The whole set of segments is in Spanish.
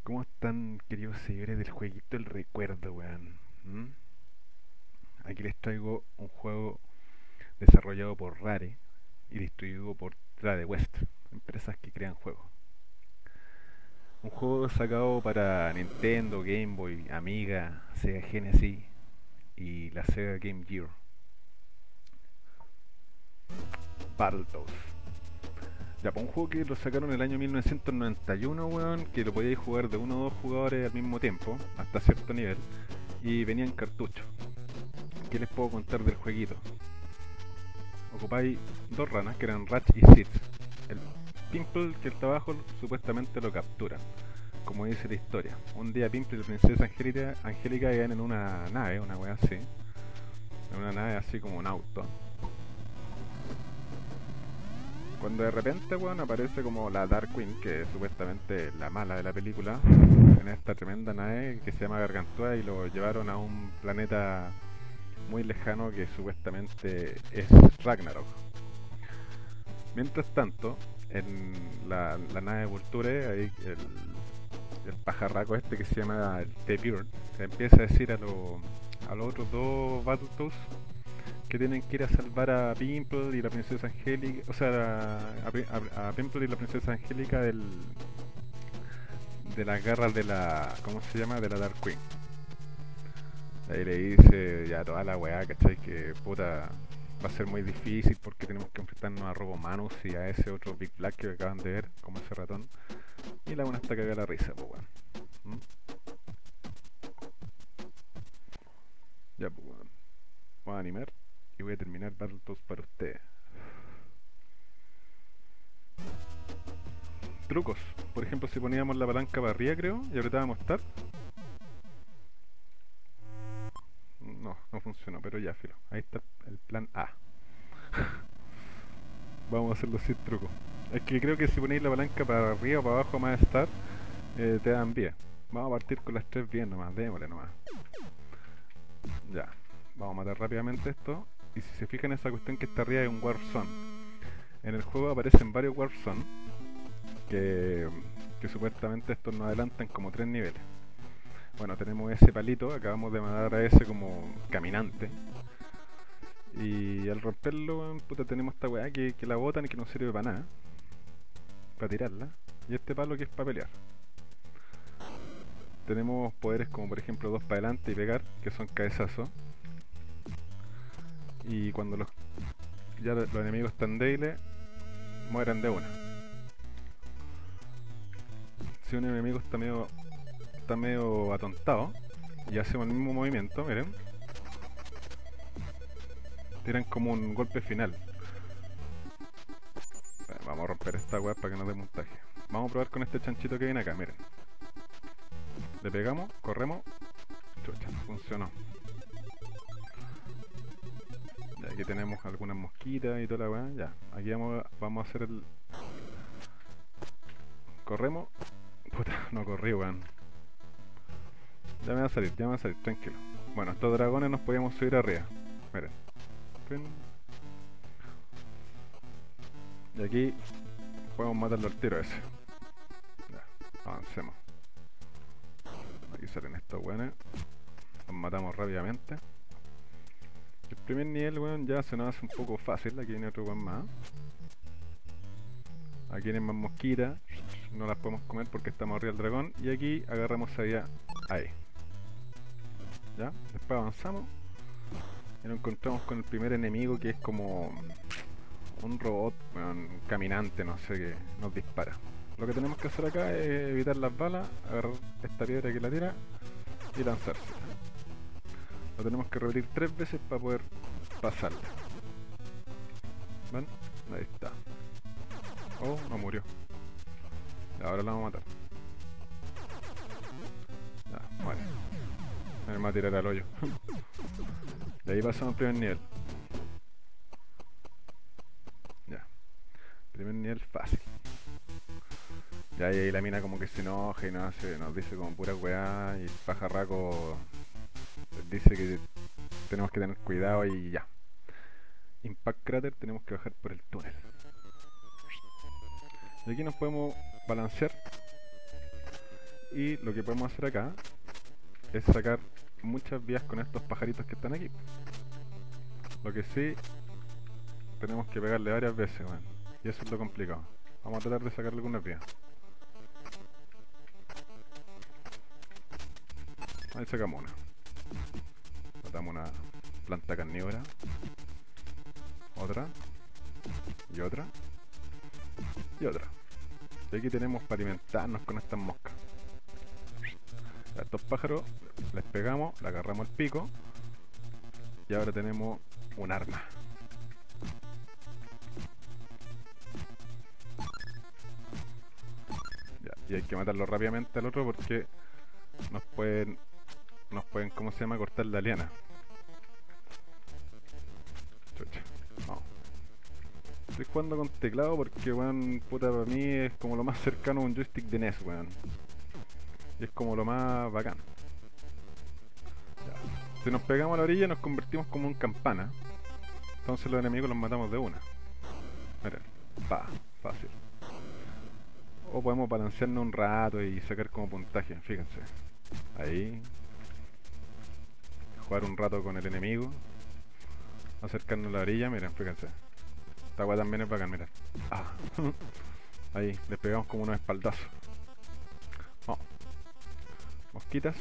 ¿Cómo están, queridos seguidores del jueguito El Recuerdo, weón? ¿Mm? Aquí les traigo un juego desarrollado por Rare y distribuido por Trade West, empresas que crean juegos. Un juego sacado para Nintendo, Game Boy, Amiga, Sega Genesis y la Sega Game Gear. Battletoads. Ya, pues un juego que lo sacaron en el año 1991, weón, que lo podíais jugar de uno o dos jugadores al mismo tiempo, hasta cierto nivel, y venía en cartucho. ¿Qué les puedo contar del jueguito? Ocupáis dos ranas que eran Ratch y Sid. El Pimple que está abajo supuestamente lo capturan. Como dice la historia, un día Pimple y la princesa Angélica llegan en una nave, una wea así, en una nave así como un auto. Cuando de repente, weón, aparece como la Dark Queen, que es supuestamente la mala de la película, en esta tremenda nave que se llama Gargantúa y lo llevaron a un planeta muy lejano que supuestamente es Ragnarok. Mientras tanto, en la nave de Vulture, ahí el pajarraco este que se llama el T-Bird, le empieza a decir a los otros dos Battletoads que tienen que ir a salvar a Pimple y la princesa Angélica, o sea, a Pimple y la princesa Angélica de las garras de la, ¿cómo se llama? De la Dark Queen. Ahí le dice ya toda la weá, ¿cachai? Que puta va a ser muy difícil porque tenemos que enfrentarnos a Robomanus y a ese otro Big Black que acaban de ver, como ese ratón. Y la buena está cagada la risa, pues weón. ¿Mm? Ya, pues weón. Voy a animar y voy a terminar Battletoads para ustedes. Trucos. Por ejemplo, si poníamos la palanca para arriba, creo, y apretábamos Start. No, no funcionó, pero ya, filo. Ahí está el plan A. Vamos a hacerlo sin truco. Es que creo que si ponéis la palanca para arriba o para abajo más Start, te dan vía. Vamos a partir con las tres bien nomás, démosle nomás. Ya, vamos a matar rápidamente esto. Y si se fijan, esa cuestión que está arriba es un Warp Zone. En el juego aparecen varios Warp Zone que supuestamente estos nos adelantan como tres niveles. Bueno, tenemos ese palito, acabamos de matar a ese como caminante. Y al romperlo, puta, tenemos esta weá que la botan y que no sirve para nada. Para tirarla. Y este palo que es para pelear. Tenemos poderes como por ejemplo dos para adelante y pegar, que son cabezazos. Y cuando ya los enemigos están débiles, mueran de una. Si un enemigo está medio atontado y hacemos el mismo movimiento, miren, tiran como un golpe final. Vamos a romper esta web para que no dé montaje. Vamos a probar con este chanchito que viene acá, miren. Le pegamos, corremos. Chucha, no funcionó. Ya, aquí tenemos algunas mosquitas y toda la weá. Ya, aquí vamos a hacer el... Corremos. Puta, no corrí, weón. Ya me va a salir, tranquilo. Bueno, estos dragones nos podíamos subir arriba. Miren. Y aquí podemos matarlo al tiro ese. Ya, avancemos. Aquí salen estos weones. Los matamos rápidamente. El primer nivel, weón, ya se nos hace un poco fácil. Aquí viene otro weón más. Aquí vienen más mosquitas. No las podemos comer porque estamos arriba del dragón. Y aquí agarramos allá. Ahí. Ya, después avanzamos. Y nos encontramos con el primer enemigo que es como un robot, bueno, caminante, no sé, que nos dispara. Lo que tenemos que hacer acá es evitar las balas, agarrar esta piedra que la tira y lanzarse. Lo tenemos que repetir 3 veces para poder pasarla. ¿Ven? Ahí está. Oh, no murió. Ahora la vamos a matar. Ya, muere. Me va a tirar al hoyo. De ahí pasamos al primer nivel. Ya. Primer nivel fácil. Ya, y ahí la mina como que se enoja y nos dice como pura weá. Y el pajarraco dice que tenemos que tener cuidado y ya. Impact Crater, tenemos que bajar por el túnel. Y aquí nos podemos balancear Y lo que podemos hacer acá es sacar muchas vías con estos pajaritos que están aquí. Lo que sí, tenemos que pegarle varias veces, weón. Y eso es lo complicado. Vamos a tratar de sacarle algunas vías. Ahí sacamos una. Matamos una planta carnívora. Otra. Y otra. Y otra. Y aquí tenemos para alimentarnos con estas moscas. A estos pájaros les pegamos, le agarramos el pico. Y ahora tenemos un arma. Ya, y hay que matarlo rápidamente al otro porque nos pueden, ¿cómo se llama? Cortar la liana. Chucha, no. Estoy jugando con teclado porque, weón, puta, para mí es como lo más cercano a un joystick de NES, weón. Y es como lo más bacán. Ya. Si nos pegamos a la orilla nos convertimos como en campana. Entonces los enemigos los matamos de una. Miren, fácil. O podemos balancearnos un rato y sacar como puntaje, fíjense. Ahí. Jugar un rato con el enemigo. Acercarnos a la orilla, miren, fíjense. Esta agua también es bacán, miren. Ah. Ahí, les pegamos como unos espaldazos. Vamos. Mosquitas.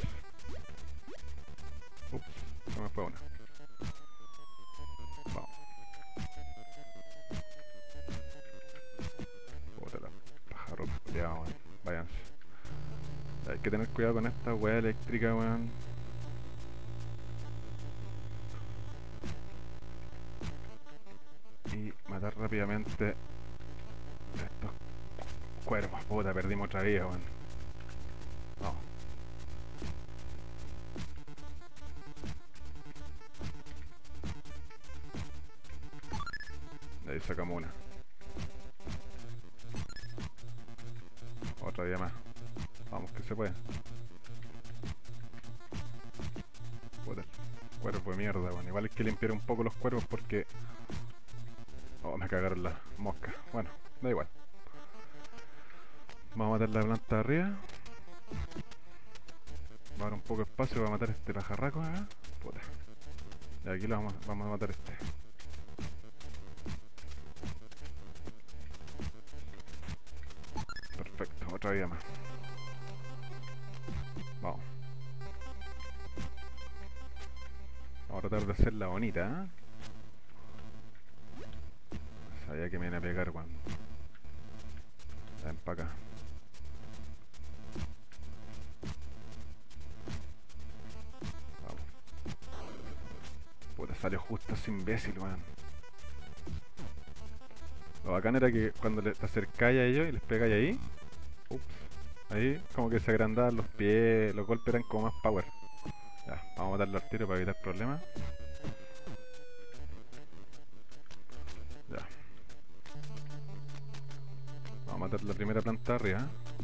Ups, se me fue una. Vamos. Puta la pájaro culiao, weón. Váyanse. Hay que tener cuidado con esta weá eléctrica, weón. Y matar rápidamente estos cuervos. Puta, perdimos otra vida, weón. Vamos. De ahí sacamos una. Otra vida más. Vamos que se puede. Puta, cuervo de mierda, weón. Igual hay que limpiar un poco los cuervos porque... Oh, me cagaron las moscas. Bueno, da igual. Vamos a matar la planta de arriba. Vamos a dar un poco de espacio para matar este pajarraco acá. Puta. Y aquí lo vamos a matar este. Perfecto, otra vida más. Vamos. Vamos a tratar de hacerla bonita, ¿eh? Sabía que me iban a pegar cuando... Ven para acá. Vamos. Puta, salió justo ese imbécil, weón. Lo bacán era que cuando te acercáis a ellos y les pegáis ahí... Ups. Ahí como que se agrandaban los pies, los golpes eran como más power. Ya, vamos a matarlo al tiro para evitar problemas. Ya. Vamos a matar la primera planta arriba.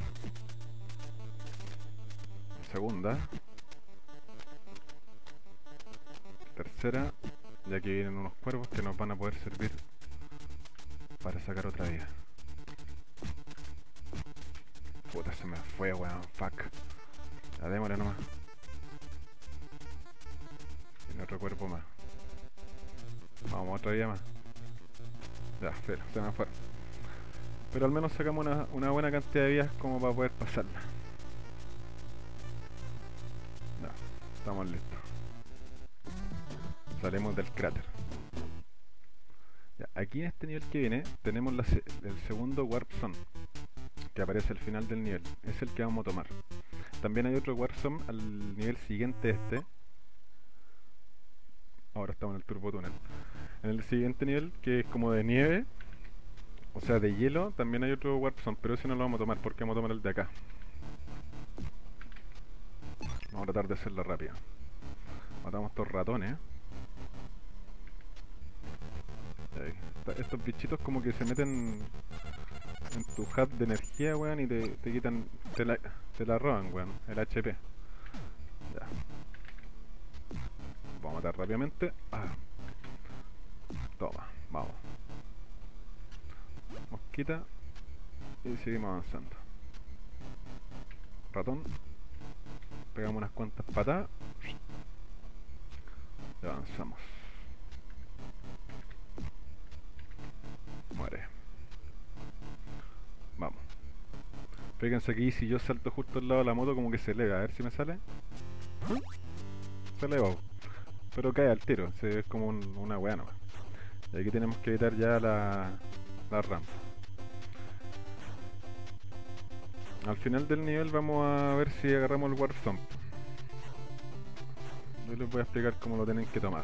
La segunda. Tercera. Y aquí vienen unos cuervos que nos van a poder servir para sacar otra vida. Puta, se me fue, weón, fuck. Ya démosle nomás. Tiene otro cuerpo más. Vamos, otra vida más. Ya, pero se me fue. Pero al menos sacamos una buena cantidad de vías como para poder pasarla. Ya, estamos listos. Salimos del cráter. Ya, aquí en este nivel que viene tenemos el segundo Warp Zone que aparece al final del nivel. Es el que vamos a tomar. También hay otro Warp Zone al nivel siguiente este. Ahora estamos en el Turbo Túnel. En el siguiente nivel, que es como de nieve, o sea de hielo, también hay otro Warp Zone, pero ese no lo vamos a tomar porque vamos a tomar el de acá. Vamos a tratar de hacerlo rápido. Matamos estos ratones. Estos bichitos como que se meten en tu hub de energía, weón, y te quitan, te la roban, weón, el HP. Ya. Vamos a matar rápidamente. Ah. Toma, vamos. Mosquita. Y seguimos avanzando. ratón. Pegamos unas cuantas patadas. Y avanzamos. Muere. Vamos. Fíjense aquí, si yo salto justo al lado de la moto, como que se eleva. A ver si me sale. Se eleva. Pero cae al tiro. Es como una weá nomás. Y aquí tenemos que evitar ya la rampa. Al final del nivel vamos a ver si agarramos el Warp Zone. Yo les voy a explicar cómo lo tienen que tomar.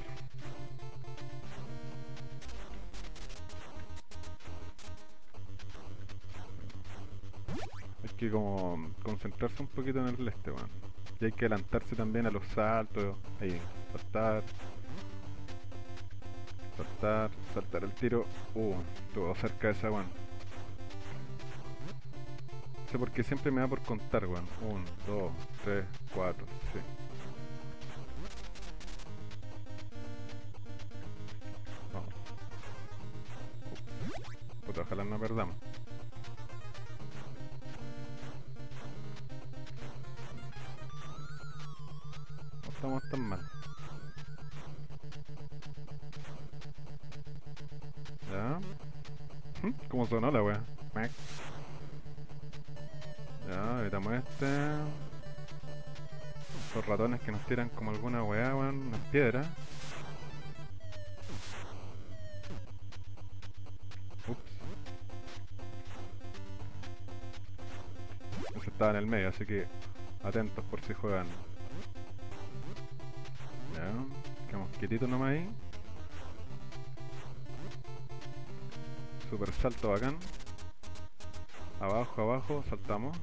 Hay que como concentrarse un poquito en el este, bueno. Y hay que adelantarse también a los saltos. Ahí, saltar. Saltar el tiro. Estuvo cerca de esa, weón. No sé por qué siempre me da por contar, weón. 1, 2, 3, 4, sí. Vamos. Puta, ojalá no perdamos. No estamos tan mal. Ya. ¿Cómo sonó la wea? Ya, evitamos este. Los ratones que nos tiran como alguna weá, weón, unas piedras. Ups. Ese estaba en el medio, así que atentos por si juegan. Ya, quedamos quietitos nomás ahí. Super salto bacán. Abajo, abajo, saltamos.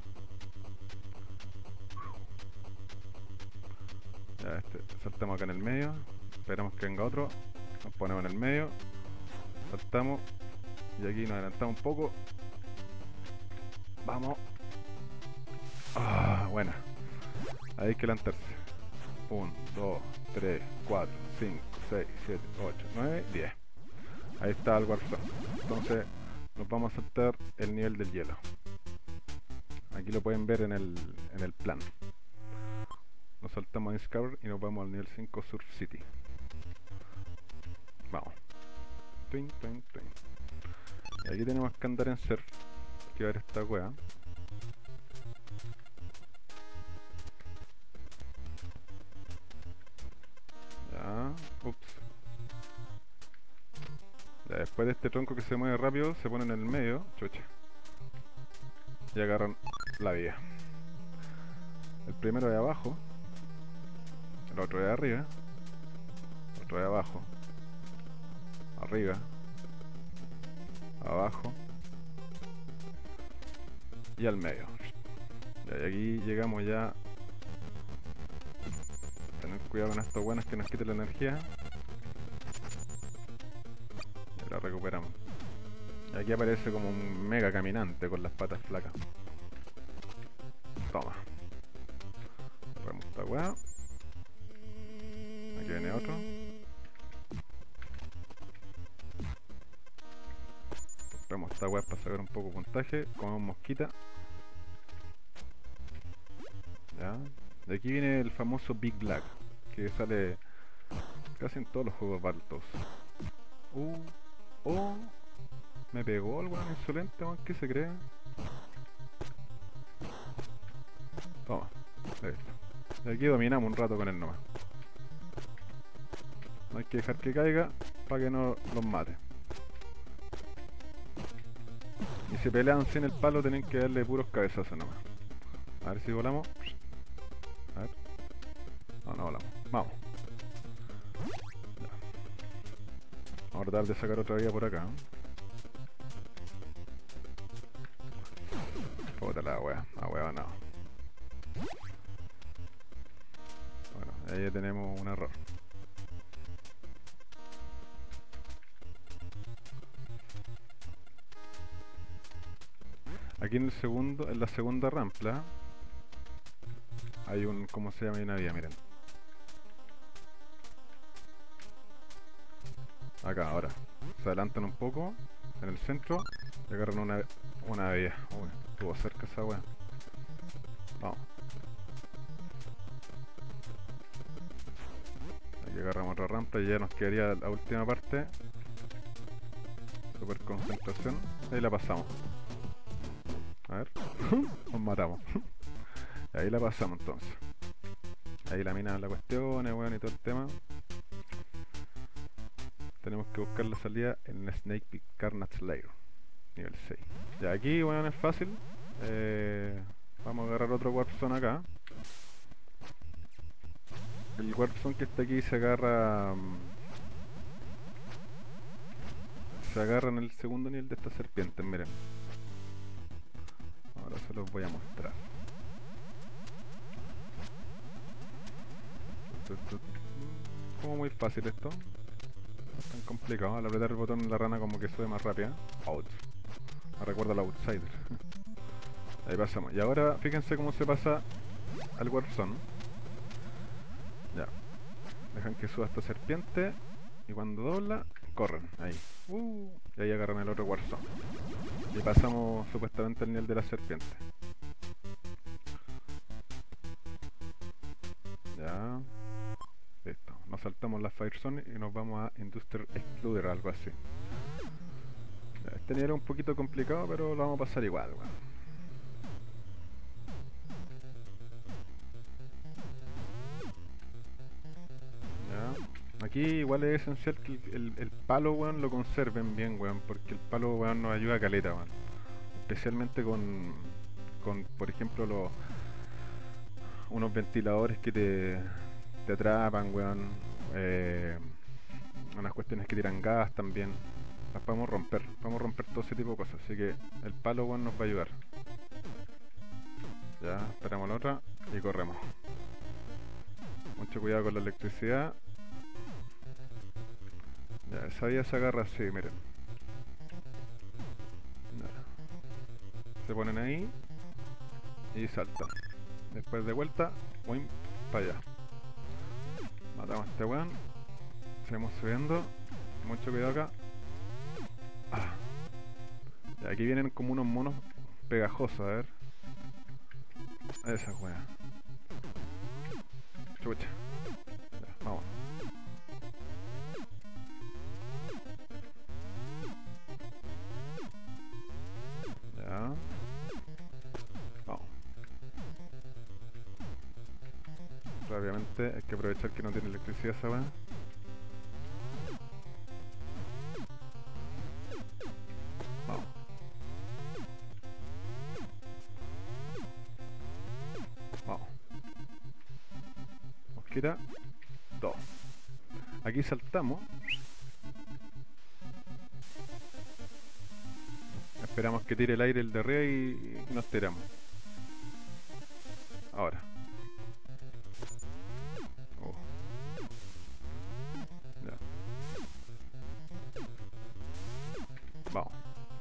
Ya, saltamos acá en el medio. Esperamos que venga otro. Nos ponemos en el medio. Saltamos. Y aquí nos adelantamos un poco. Vamos. Buena. Ahí hay que adelantarse. 1, 2, 3, 4, 5, 6, 7, 8, 9, 10. Ahí está el Warp Zone. Entonces nos vamos a saltar el nivel del hielo. Aquí lo pueden ver en el plan. Nos saltamos en Discover y nos vamos al nivel 5 Surf City. Vamos. Twin, twin, twin. Y aquí tenemos que andar en surf. Que ver esta wea. Ya. Ups. Ya, después de este tronco que se mueve rápido, se ponen en el medio. Chucha. Y agarran la vía. El primero de abajo. El otro de arriba. El otro de abajo. Arriba. Abajo. Y al medio. Y aquí llegamos ya. Tener cuidado con estos buenos que nos quiten la energía. Y la recuperamos. Y aquí aparece como un mega caminante con las patas flacas. Toma. Cerramos esta weá. Aquí viene otro. Cerramos esta weá para sacar un poco de puntaje. Comemos mosquita. Ya. De aquí viene el famoso Big Black, que sale casi en todos los juegos Battletoads. Me pegó el weón insolente, weón, ¿qué se cree? Toma, listo. De aquí dominamos un rato con él nomás. No hay que dejar que caiga para que no los mate. Y si pelean sin el palo tienen que darle puros cabezazos nomás. A ver si volamos. A ver. No volamos. Vamos. Ya. Vamos a tratar de sacar otra vía por acá. Puta la wea. No. Bueno, ahí ya tenemos un error. Aquí en la segunda rampa hay un, ¿cómo se llama? Una vía, miren. Acá, ahora. Se adelantan un poco en el centro y agarran una vía. Uy, estuvo cerca esa wea. Vamos. ejemplo, ya nos quedaría la última parte. Super concentración. Ahí la pasamos. A ver. Nos matamos. Ahí la pasamos entonces. Ahí la mina la cuestión, weón, y todo el tema. Tenemos que buscar la salida en Snake Pit Carnage Lair. Nivel 6. Ya aquí, weón, es fácil. Vamos a agarrar otro Warp Zone acá. El Warp Zone que está aquí se agarra... se agarra en el segundo nivel de estas serpientes, miren. Ahora se los voy a mostrar. Como muy fácil esto. No es tan complicado. Al apretar el botón la rana como que sube más rápida. Out. Me recuerda al Outsider. Ahí pasamos. Y ahora fíjense cómo se pasa al Warp Zone. Ya. Dejan que suba esta serpiente. Y cuando dobla, corren. Ahí. Y ahí agarran el otro Warp Zone. Y pasamos supuestamente al nivel de la serpiente. Ya. Listo. Nos saltamos la Fire Zone y nos vamos a Industrial Exploder, algo así. Ya, este nivel es un poquito complicado, pero lo vamos a pasar igual, weón. Aquí igual es esencial que el palo, weón, lo conserven bien, weón, porque el palo, weón, nos ayuda a caleta, weón. Especialmente con por ejemplo, unos ventiladores que te atrapan, weón. Unas cuestiones que tiran gas también. Las podemos romper todo ese tipo de cosas. Así que el palo, weón, nos va a ayudar. Ya, esperamos la otra y corremos. Mucho cuidado con la electricidad. Ya, esa vía se agarra así, miren. Ya. Se ponen ahí y saltan. Después de vuelta, voy para allá. Matamos a este weón. Seguimos subiendo. Mucho cuidado acá. Ah. Ya, aquí vienen como unos monos pegajosos, a ver. Esa weá. Chucha. Ya, vamos. Ya. Vamos. Rápidamente hay que aprovechar que no tiene electricidad esa weá. Vamos. Vamos. Mosquita. 2. Aquí saltamos. Esperamos que tire el aire el de arriba y nos tiramos. Ahora. Ya. Vamos.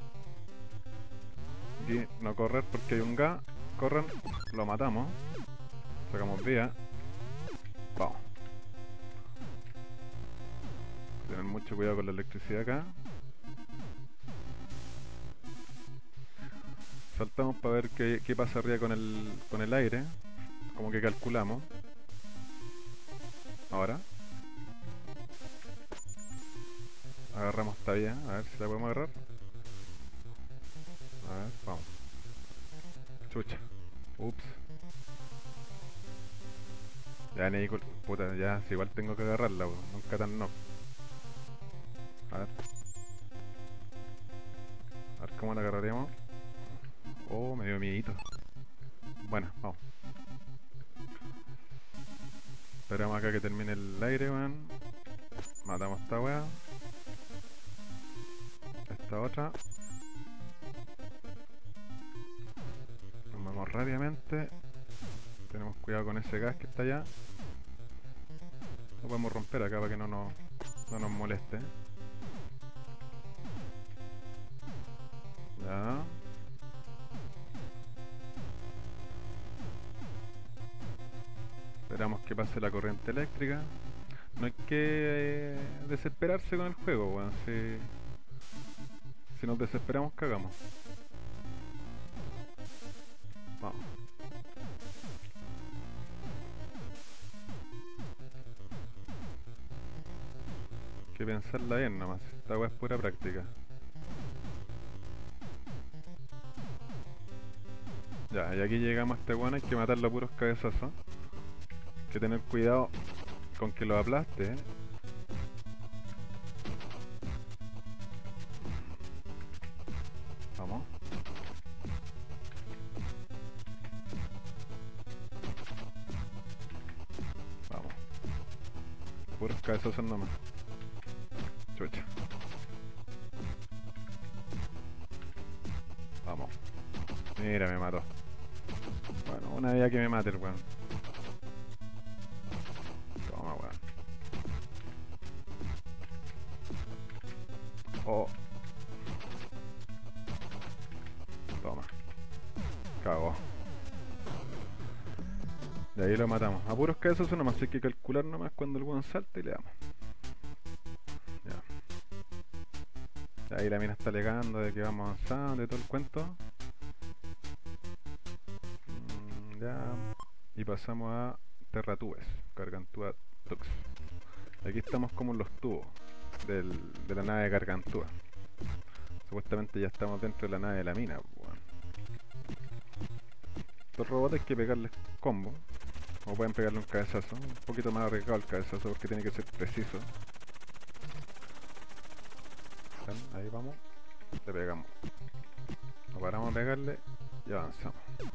Aquí no correr porque hay un gas. Corran, lo matamos. Sacamos vía. Vamos. Tener mucho cuidado con la electricidad acá. Saltamos para ver qué pasa arriba con el aire. Como que calculamos. Ahora. Agarramos esta vía. A ver si la podemos agarrar. A ver, vamos. Chucha. Ups. Ya ni puta, ya si igual tengo que agarrarla, nunca tan no. A ver. A ver cómo la agarraríamos. Oh, me dio miedito. Bueno, vamos. Esperamos acá que termine el aire, weón. Matamos a esta weá. Esta otra. Nos vamos rápidamente. Tenemos cuidado con ese gas que está allá. Lo podemos romper acá para que no nos moleste. Ya. Esperamos que pase la corriente eléctrica. No hay que desesperarse con el juego, weón. Si nos desesperamos, cagamos. Vamos. pensarla bien nomás. Esta weá es pura práctica. Ya, y aquí llegamos a este weón, hay que matarlo a puros cabezazos. Hay que tener cuidado con que lo aplaste, Vamos. Vamos. Puros cabezazos nomás. Chucha. Vamos. Mira, me mató. Bueno, una vez que me mate el weón. Toma, weón. Oh. Toma. Cagó. Y ahí lo matamos. A puros cabezazos nomás, hay que calcular nomás cuando el weón salta y le damos. Ya. Ahí la mina está alegando de que vamos avanzando y todo el cuento. Ya. Y pasamos a Terratubes, Gargantúa Tux. Aquí estamos como en los tubos de la nave de Gargantúa. Supuestamente ya estamos dentro de la nave de la mina. Bueno. Estos robots hay que pegarles combo. O pueden pegarle un cabezazo. Un poquito más arriesgado el cabezazo porque tiene que ser preciso. ¿Ven? Ahí vamos. Le pegamos. Nos paramos a pegarle y avanzamos.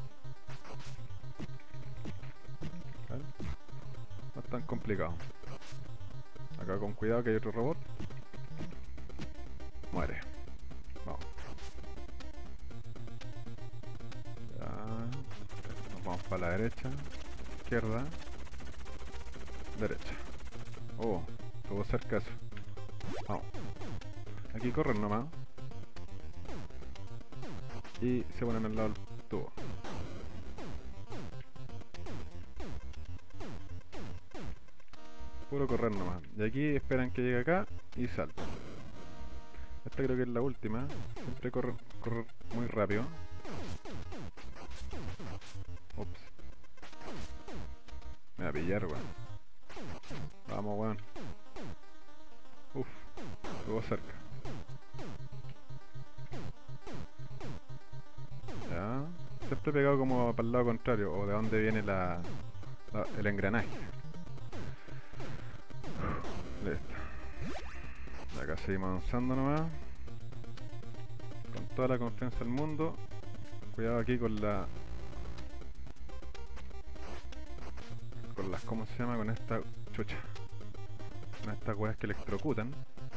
¿Ven? No es tan complicado. Acá con cuidado que hay otro robot. Muere. Vamos. Ya. Nos vamos para la derecha. Izquierda. Derecha. Oh, estuvo cerca eso. Vamos. Aquí corren nomás. Y se ponen al lado del tubo. Puro correr nomás. Y aquí esperan que llegue acá y saltan. Esta creo que es la última. Siempre corre muy rápido. Ups. Me va a pillar, weón. Vamos, weón. Uf, estuvo cerca. Ya. Siempre he pegado como para el lado contrario, o de donde viene el engranaje. Listo. Y acá seguimos avanzando nomás. Con toda la confianza del mundo. Cuidado aquí con las, ¿cómo se llama? Con esta chucha. Con estas weas que electrocutan.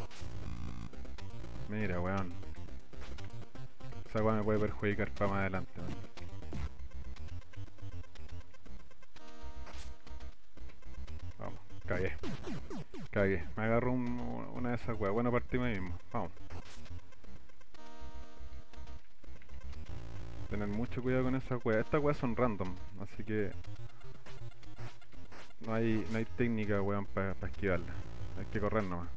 Mira, weón. Esa wea me puede perjudicar para más adelante, weón. Vamos, cagué. Cagué. Me agarró una de esas weas. Bueno, partimos ahí mismo. Vamos. Tener mucho cuidado con esas weas. Estas weas son random, así que no hay técnica, weón, para esquivarla. Hay que correr nomás.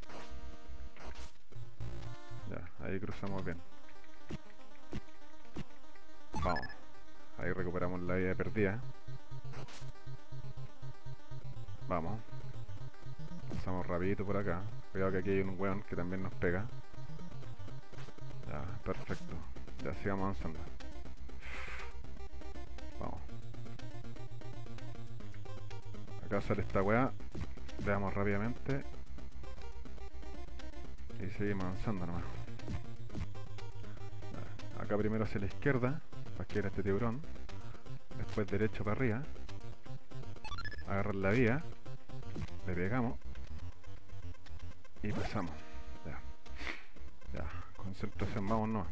Ya, ahí cruzamos bien. Vamos. Ahí recuperamos la vida perdida. Vamos. Pasamos rapidito por acá. Cuidado que aquí hay un weón que también nos pega. Ya, perfecto. Ya, sigamos avanzando. Vamos. Acá sale esta weá. Le damos rápidamente. Y seguimos avanzando nomás. Acá primero hacia la izquierda, para esquivar este tiburón. Después derecho para arriba. Agarrar la vía. Le pegamos. Y pasamos. Ya. Ya. Concentración, vámonos.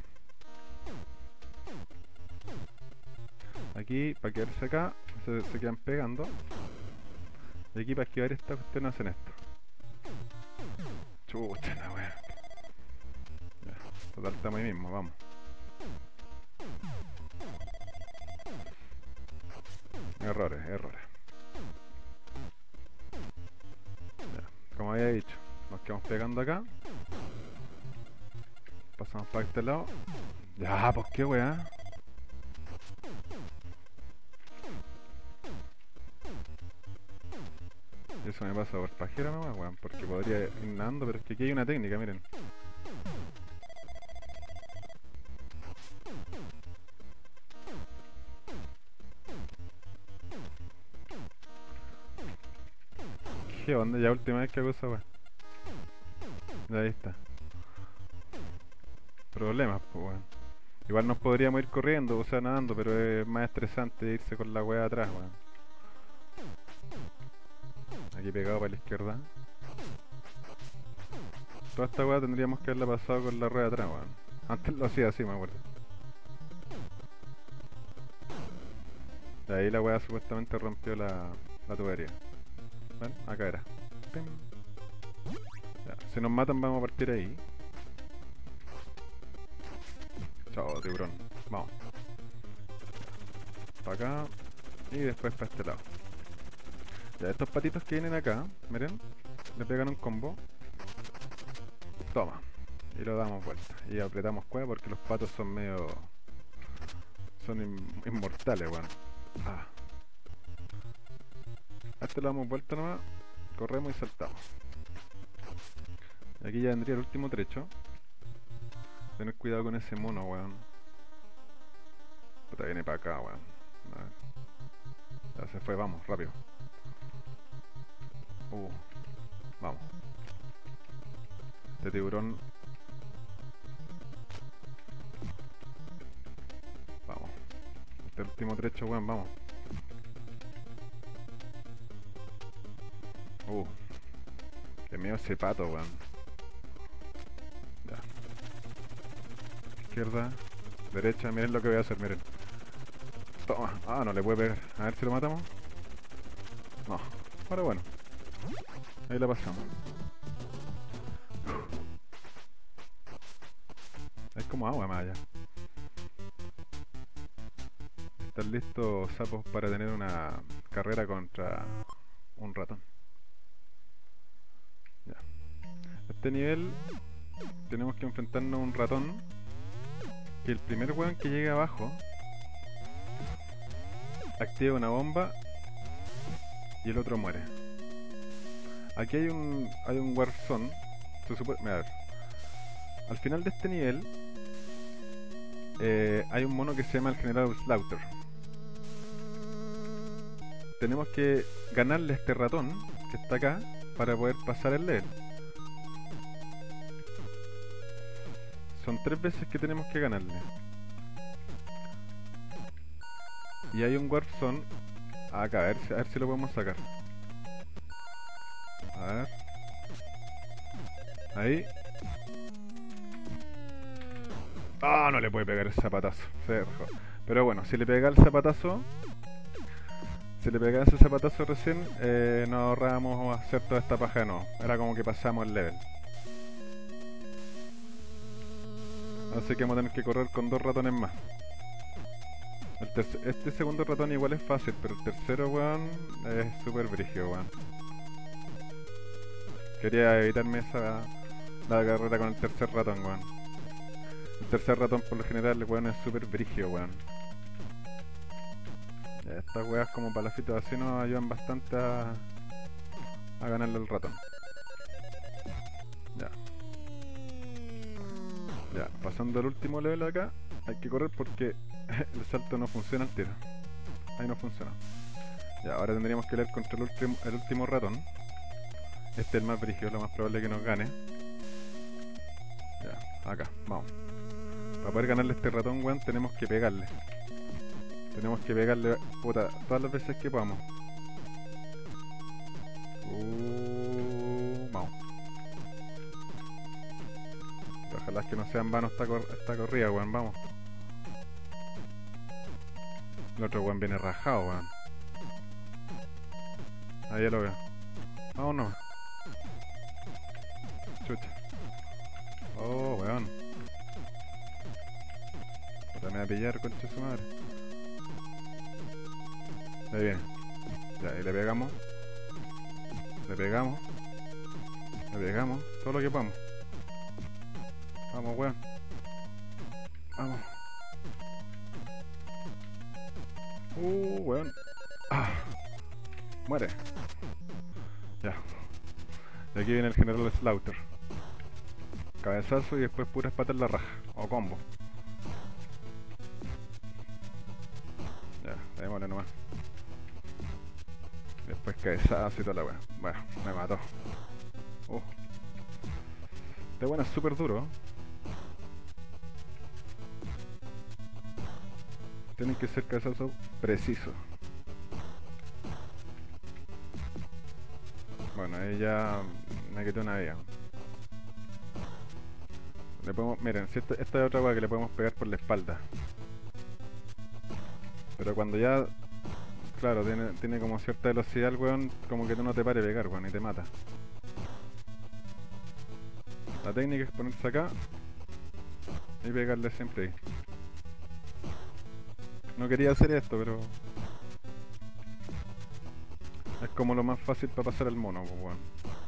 Aquí, para quedarse acá, se quedan pegando. Y aquí para esquivar esta cuestión hacen esto. Chucha la wea. Ya, total estamos ahí mismo, vamos. Errores. Ya, como había dicho, nos quedamos pegando acá. Pasamos para este lado. Ya, pues qué wea. Y eso me pasa por pajero nomás, weón, porque podría ir nadando, pero es que aquí hay una técnica, miren. ¿Qué onda? Ya última vez que hago esa weón. Ya ahí está. Problemas, pues weón. Igual nos podríamos ir corriendo, o sea, nadando, pero es más estresante irse con la weá atrás, weón. Aquí pegado para la izquierda. Toda esta weá tendríamos que haberla pasado con la rueda atrás, weón. Antes lo hacía así, me acuerdo. De ahí la weá supuestamente rompió la tubería. ¿Ven? Acá era. Pim. Ya. Si nos matan vamos a partir ahí. Chao, tiburón. Vamos. Para acá. Y después para este lado. Ya, estos patitos que vienen acá, miren. Le pegan un combo. Toma. Y lo damos vuelta. Y apretamos cueva porque los patos son medio... Son inmortales, weón. Ah. A este lo damos vuelta nomás. Corremos y saltamos. Y aquí ya vendría el último trecho. Tener cuidado con ese mono, weón. Puta, viene para acá, weón. A ver. Ya se fue, vamos, rápido. Vamos. Este tiburón. Vamos. Este último trecho, weón, vamos. Qué miedo ese pato, weón. Ya. Izquierda, derecha, miren lo que voy a hacer, miren. Toma. Ah, no le puede pegar. A ver si lo matamos. No. Ahora bueno. Ahí la pasamos. Es como agua más allá. ¿Están listos, sapos, para tener una carrera contra un ratón? Ya. A este nivel tenemos que enfrentarnos a un ratón. Que el primer weón que llegue abajo activa una bomba y el otro muere. Aquí hay un Warzone. Se supone, mira, a ver. Al final de este nivel hay un mono que se llama el General Slaughter. Tenemos que ganarle a este ratón que está acá para poder pasar el level. Son 3 veces que tenemos que ganarle. Y hay un Warp Zone acá, a ver si lo podemos sacar. A ver. Ahí. Ah, no le puede pegar el zapatazo. Pero bueno, si le pega el zapatazo, si le pega ese zapatazo recién, nos ahorrábamos hacer toda esta paja de nuevo. Era como que pasamos el level. Así que vamos a tener que correr con 2 ratones más. Este segundo ratón igual es fácil, pero el tercero, weón, es súper brígido, weón. Quería evitarme la carrera con el tercer ratón, weón. El tercer ratón por lo general, weón, es súper brígido, weón. Estas weas como palafitos así nos ayudan bastante a ganarle al ratón. Ya. Ya, pasando al último level acá, hay que correr porque el salto no funciona al tiro. Ahí no funciona. Ya, ahora tendríamos que leer contra el último ratón. Este es el más brígido, lo más probable que nos gane. Ya, acá, vamos. Para poder ganarle a este ratón, weón, tenemos que pegarle. Tenemos que pegarle, puta, todas las veces que podamos. Vamos. Ojalá que no sea en vano esta corrida, weón, vamos. El otro weón viene rajado, weón. Ahí ya lo veo. Vámonos. Chucha. Oh, weón. Puta, me va a pillar, concha su madre. Ahí viene. Ya, ahí le pegamos. Le pegamos. Le pegamos. Todo lo que podamos. Vamos, weón. Vamos. Weón. Ah. Muere. Ya. Y aquí viene el general Slaughter. Cabezazo y después puras patas en la raja. O combo. Ya, démosle nomás. Después cabezazo y toda la wea. Bueno, me mató. Este bueno es súper duro. Tienen que ser cabezazos precisos. Bueno, ahí ya me quité una vida. Le podemos, miren, si esta es otra wea que le podemos pegar por la espalda. Pero cuando ya, claro, tiene como cierta velocidad el weón, como que tú no te pares a pegar, weón, y te mata. La técnica es ponerse acá y pegarle siempre ahí. No quería hacer esto, pero es como lo más fácil para pasar al mono, pues weón.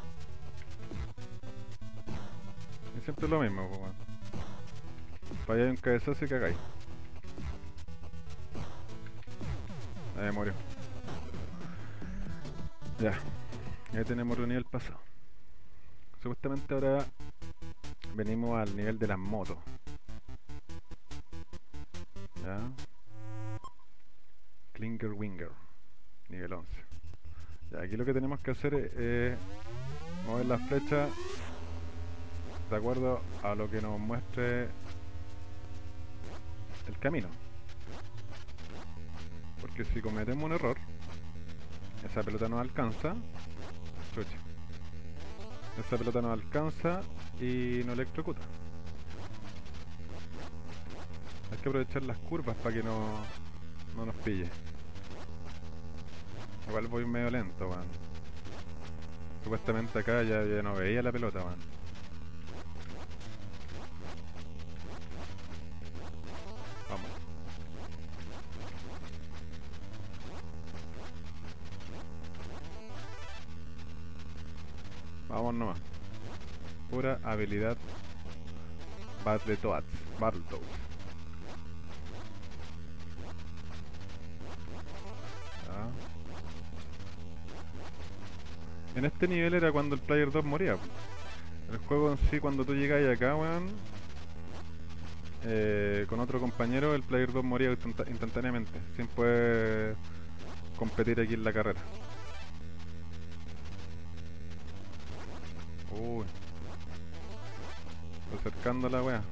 Y siempre lo mismo, pues weón. Para allá hay un cabezazo y cagáis. Ahí murió. Ya. Ahí tenemos un nivel pasado. Supuestamente ahora venimos al nivel de las motos. Ya. Klinger Winger. Nivel 11. Ya, aquí lo que tenemos que hacer es mover las flechas de acuerdo a lo que nos muestre el camino. Porque si cometemos un error, esa pelota nos alcanza. Chucha. Esa pelota nos alcanza y nos electrocuta. Hay que aprovechar las curvas para que no nos pille. Igual voy medio lento, weón. Supuestamente acá ya no veía la pelota, weón. Vamos. Vamos nomás. Pura habilidad Battletoads. En este nivel era cuando el Player 2 moría. El juego en sí, cuando tú llegáis acá, weón, con otro compañero, el Player 2 moría instantáneamente, sin poder competir aquí en la carrera. Uy, estoy acercando la wea.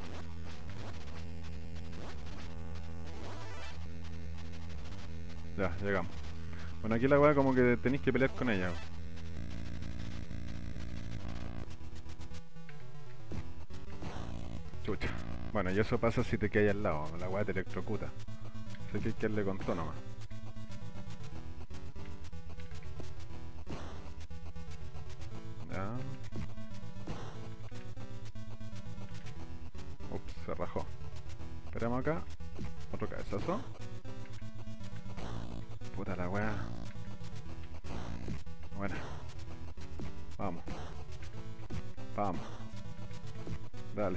Ya, llegamos. Bueno, aquí la wea como que tenéis que pelear con ella, weón. Chucha. Bueno, y eso pasa si te caes al lado, la weá te electrocuta. Así que hay que darle con todo nomás. Ya. Ups, se rajó. Esperamos acá. Otro cabezazo. Puta la weá. Bueno. Vamos. Vamos. Dale.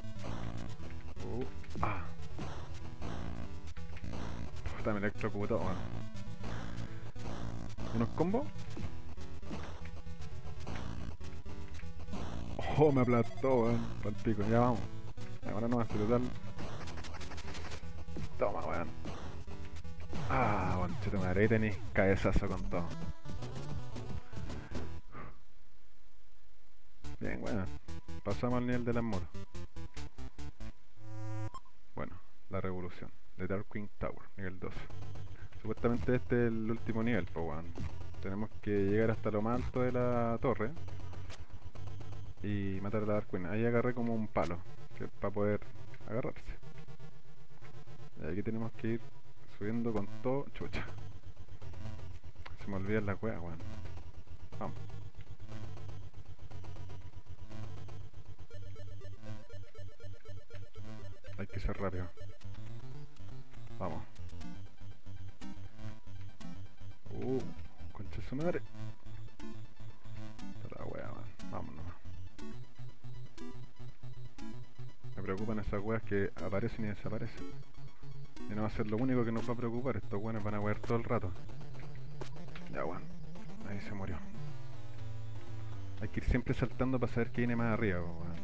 Puta, me electrocutó, weón. ¿Unos combos? Oh, me aplastó, weón. Pal pico, ya vamos. Ahora no va a ser total. Toma, weón. Bonchito madre, ahí tenéis cabezazo con todo. Bien, weón. Pasamos al nivel del amor. Bueno, la revolución de Darkwing Tower, nivel 12. Supuestamente este es el último nivel, pues weón. Tenemos que llegar hasta lo más alto de la torre y matar a la Darkwing. Ahí agarré como un palo, que es para poder agarrarse. Y aquí tenemos que ir subiendo con todo. Chucha. Se me olvidan las weas, weón. Vamos. Hay que ser rápido. Vamos. Concha su madre. La wea, man. Vámonos. Me preocupan esas weas que aparecen y desaparecen. Y no va a ser lo único que nos va a preocupar. Estos weones van a wear todo el rato. Ya, weón. Ahí se murió. Hay que ir siempre saltando para saber qué viene más arriba, po, weón.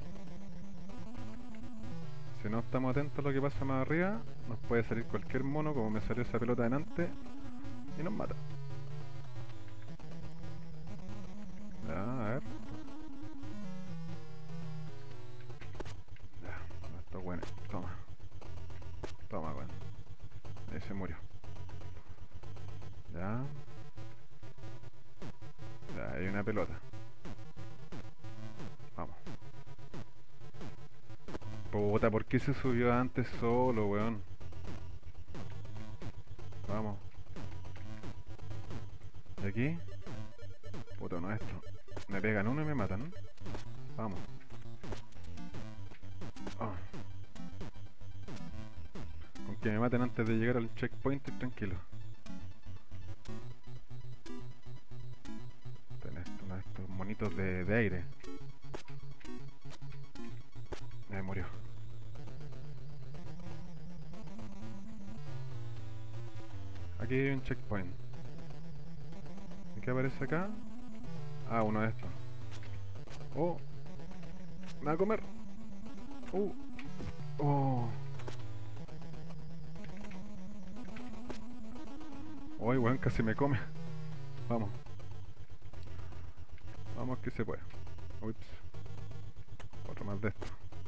Si no estamos atentos a lo que pasa más arriba, nos puede salir cualquier mono, como me salió esa pelota delante, y nos mata. Ya, a ver. Ya, esto es bueno. Toma. Toma, weón. Ahí se murió. Ya. Ya, hay una pelota. Vamos. Puta, ¿por qué se subió antes solo, weón? Vamos. ¿Y aquí? Puta, no esto. Me pegan uno y me matan. Vamos. Oh. Con que me maten antes de llegar al checkpoint, tranquilo. Tenés uno de estos monitos de aire. Me murió. Aquí hay un checkpoint. ¿Y qué aparece acá? Ah, uno de estos. Oh, me va a comer. Oh. Uy, weón, casi me come. Vamos. Vamos que se puede. Ups. Otro más de esto.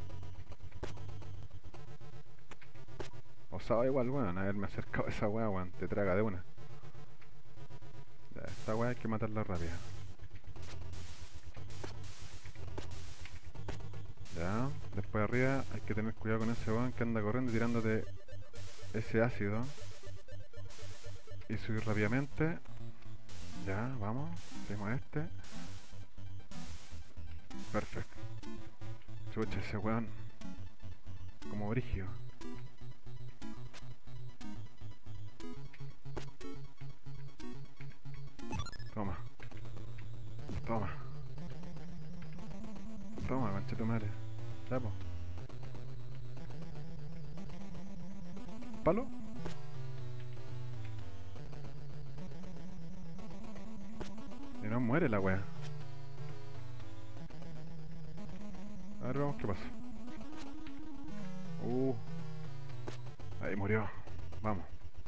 Osado igual, weón, haberme acercado a esa weá, weón. Te traga de una. Ya, esta weá hay que matarla rápida. Ya, después arriba hay que tener cuidado con ese weón que anda corriendo y tirándote ese ácido. Y subir rápidamente. Ya, vamos. Hacemos este. Perfecto. Chucha, ese weón. Como brígido. Toma. Toma. Toma, concha tu madre. Ya, po. ¿Palo? Y no muere la wea. A ver, vamos, ¿qué pasa? Ahí murió. Vamos.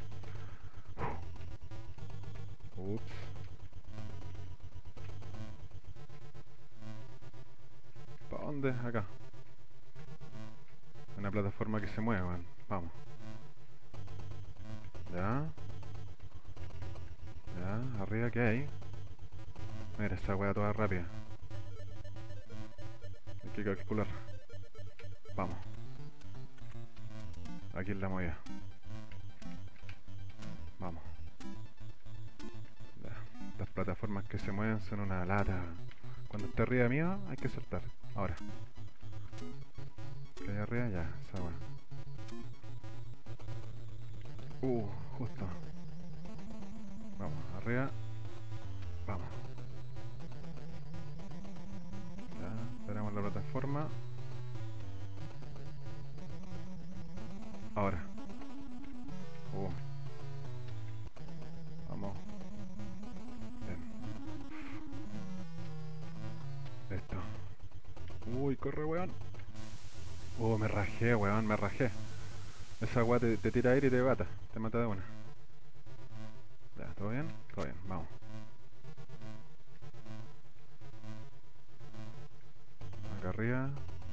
Ups. ¿Para dónde? Acá. Una plataforma que se mueve, man. Vamos. Ya. Ya, arriba, ¿qué hay? Mira, esta wea toda rápida. Hay que calcular. Vamos. Aquí es la movida. Vamos. Ya. Las plataformas que se mueven son una lata. Cuando esté arriba mío hay que saltar. Ahora. Que hay arriba ya, esa wea. Justo. Vamos, arriba. Vamos. Ya, esperamos la plataforma. Ahora. Vamos. Bien. Esto. Uy, corre, weón. Me rajé, weón, me rajé. Esa weá te tira aire y te mata. Te mata de una. Ya, ¿todo bien? Todo bien, vamos. Acá arriba.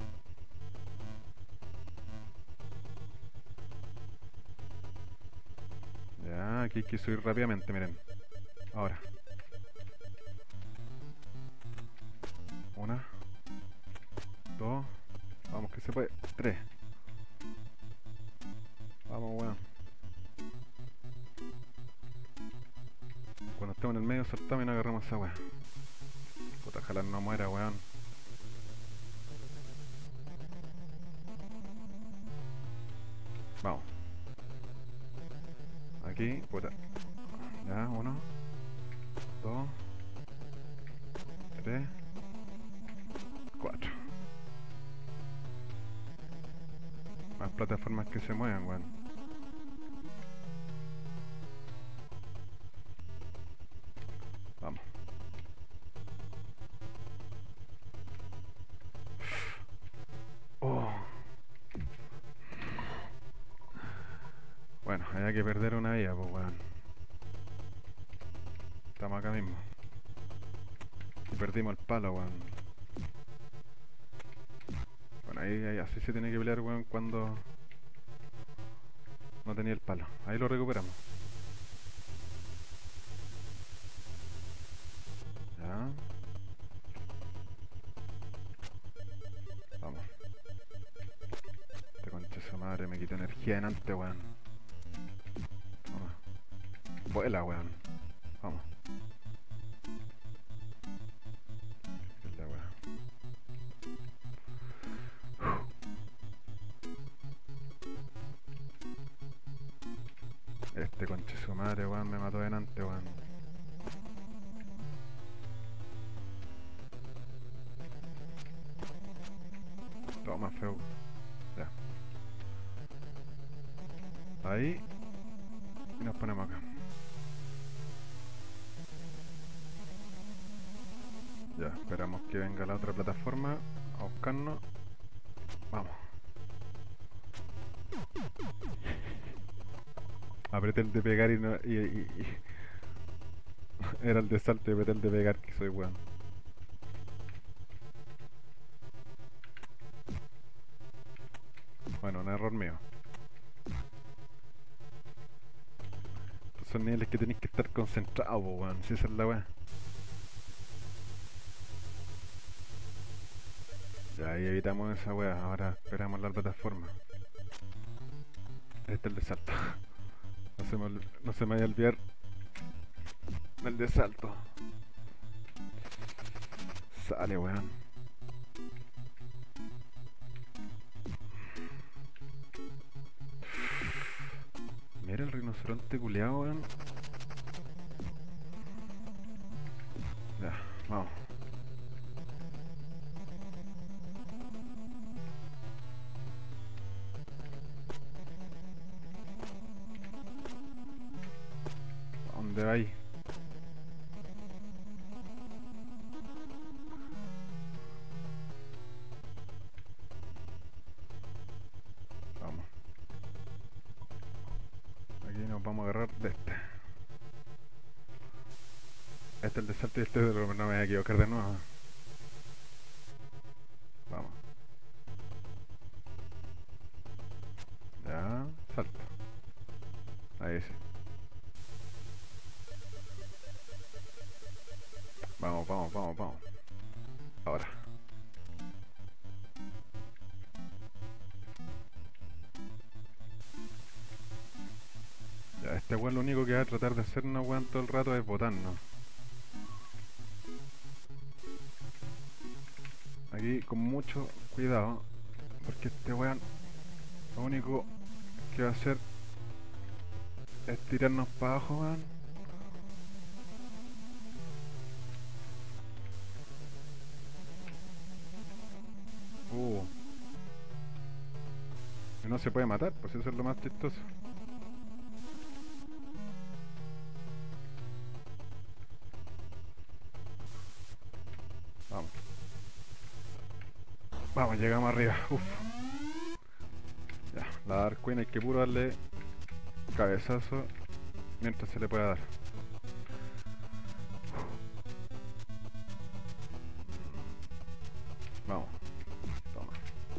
Ya, aquí hay que subir rápidamente, miren. Ahora. Una. Dos. Vamos, que se puede. Tres. Vamos, weón. Cuando estemos en el medio saltamos y no agarramos esa weá. Puta, ojalá no muera, weón. Vamos. Aquí, puta. Ya, uno. Dos. Tres. Cuatro. Más plataformas que se mueven, weón. Vamos. Nada que perder una vida, pues weón. Estamos acá mismo. Y perdimos el palo, weón. Bueno, ahí así se tiene que pelear, weón, cuando no tenía el palo. Ahí lo recuperamos. Ya. Vamos. Este concha de su madre me quitó energía en antes, weón. Vamos. Vuela, weón. Vamos. La weón. Este concha de su madre, weón, me mató en antes, weón. Toma, feo. Ya. Ahí. Y nos ponemos acá. Ya, esperamos que venga la otra plataforma a buscarnos. Vamos. Apreté el de pegar y no... Era el de salto y apreté el de pegar, que soy weón. Bueno, un error mío. Estos son niveles que tenéis que estar concentrados, weón. Si esa es la weá. Ya, ahí evitamos esa weá. Ahora esperamos la plataforma. Este es el de salto. No se me vaya a olvidar el de salto. Sale, weón. Mira el rinoceronte culeado, weón. Ya, vamos. ¿A dónde va ahí? Vamos. Aquí nos vamos a agarrar de este. Este es el de salto y este es de lo que no me voy a equivocar de nuevo. Vamos. Ya, salto. Ahí sí. Vamos, vamos, vamos, vamos. Ahora. Ya, este weón lo único que va a tratar de hacer una weón todo el rato es botarnos. Aquí con mucho cuidado, porque este weón lo único que va a hacer es tirarnos para abajo, weón. Y no se puede matar, pues eso es lo más chistoso. Vamos. Vamos, llegamos arriba. Uf. Ya, la Dark Queen hay que puro darle cabezazo mientras se le pueda dar. Vamos. Toma.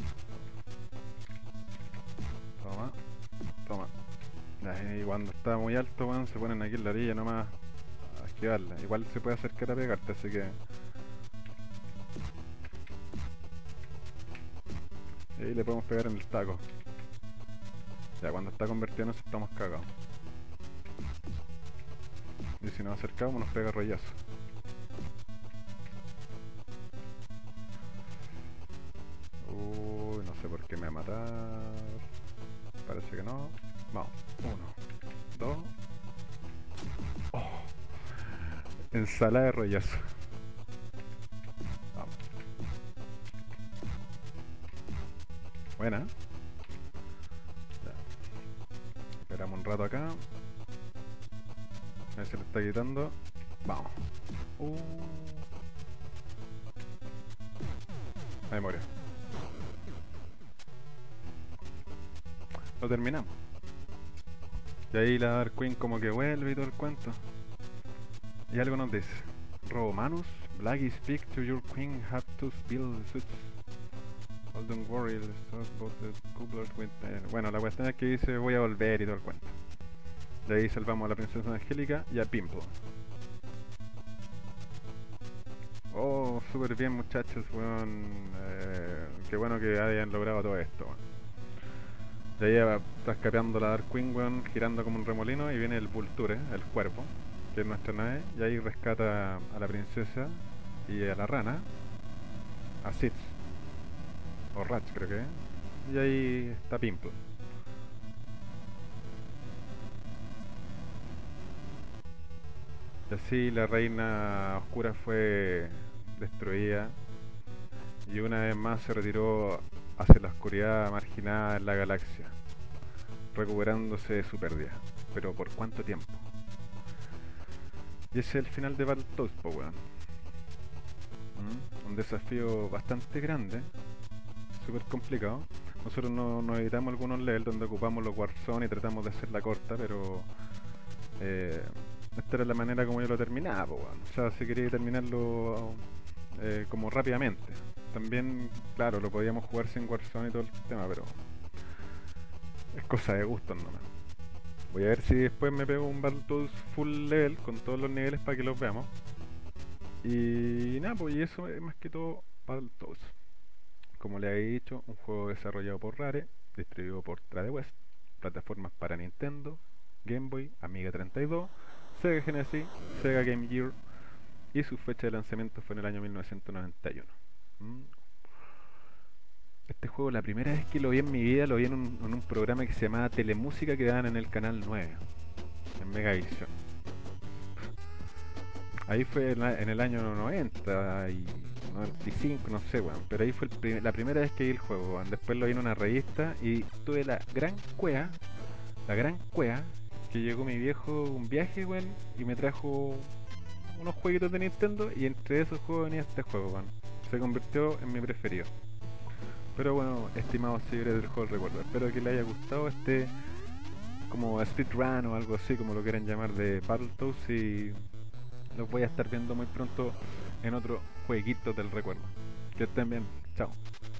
Toma. Toma. Ya, y cuando está muy alto, weón, se ponen aquí en la orilla nomás a esquivarla. Igual se puede acercar a pegarte, así que... Y ahí le podemos pegar en el taco. Ya, cuando está convertido en eso estamos cagados. Y si nos acercamos nos pega rollazo. Uy, no sé por qué me va a matar. Parece que no. Vamos, 1, 2. Oh, ensalada de rollazo. Vamos. Buena. Ya. Esperamos un rato acá. A ver si le está quitando. Vamos. Ahí murió. Lo terminamos. Y ahí la Dark Queen como que vuelve y todo el cuento. Y algo nos dice: Romanus, Blackie speak to your queen, have to spill such. Oh, don't worry, let's talk about the couplet with... Bueno, la cuestión es que dice voy a volver y todo el cuento. De ahí salvamos a la princesa Angélica y a Pimple. Oh, súper bien muchachos, weón. Qué bueno que hayan logrado todo esto, weón. De ahí va escapeando la Dark Queen, weón, girando como un remolino y viene el Vulture, el cuervo, que es nuestra nave, y ahí rescata a la princesa y a la rana, a Sid, o Ratch creo que es, y ahí está Pimple. Y así la reina oscura fue destruida y una vez más se retiró hacia la oscuridad marginada en la galaxia, recuperándose de su pérdida. Pero ¿por cuánto tiempo? Y ese es el final de Battletoads, po weón. Un desafío bastante grande, súper complicado. Nosotros nos evitamos algunos levels donde ocupamos los Warzone y tratamos de hacerla corta, pero esta era la manera como yo lo terminaba, po weón. O sea, si quería terminarlo como rápidamente. También, claro, lo podíamos jugar sin Warzone y todo el tema, pero es cosa de gustos nomás. Voy a ver si después me pego un Battletoads full level con todos los niveles para que los veamos. Y nada, pues y eso es más que todo Battletoads. Como les he dicho, un juego desarrollado por Rare, distribuido por Tradewest, plataformas para Nintendo, Game Boy, Amiga 32, Sega Genesis, Sega Game Gear, y su fecha de lanzamiento fue en el año 1991. Este juego, la primera vez que lo vi en mi vida, lo vi en un programa que se llamaba Telemúsica, que daban en el canal 9, en Megavisión. Ahí fue en el año 90 y 95, no sé, weón. Pero ahí fue la primera vez que vi el juego, weón. Después lo vi en una revista y tuve la gran cueva, que llegó mi viejo un viaje, weón, y me trajo unos jueguitos de Nintendo, y entre esos juegos venía este juego, weón. Se convirtió en mi preferido. Pero bueno, estimados seguidores del juego del recuerdo, espero que les haya gustado este como speedrun o algo así, como lo quieran llamar, de Battletoads, y los voy a estar viendo muy pronto en otro jueguito del recuerdo. Que estén bien, chao.